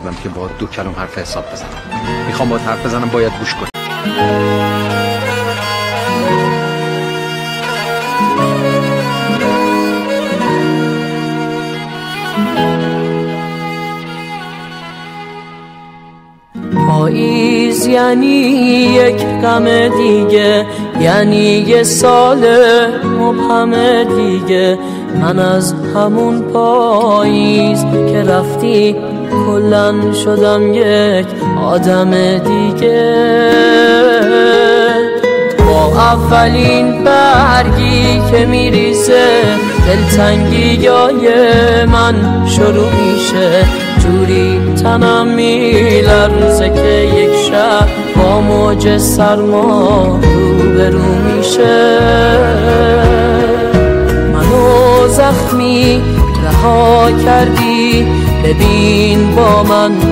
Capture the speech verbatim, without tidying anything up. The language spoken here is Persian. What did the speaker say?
که با دو کلم حرف حساب بزنم. میخوام با حرف بزنم، باید گوش کنم. پاییز یعنی یک غم دیگه، یعنی یه سال مبهم دیگه. من از همون پاییز که رفتی کلن شدم یک آدم دیگه. با اولین برگی که میریزه دلتنگی های من شروع میشه. جوری تنم میلرزه که یک شب با موج سرما روبرو میشه. منو زخمی رها کردی، ببین با من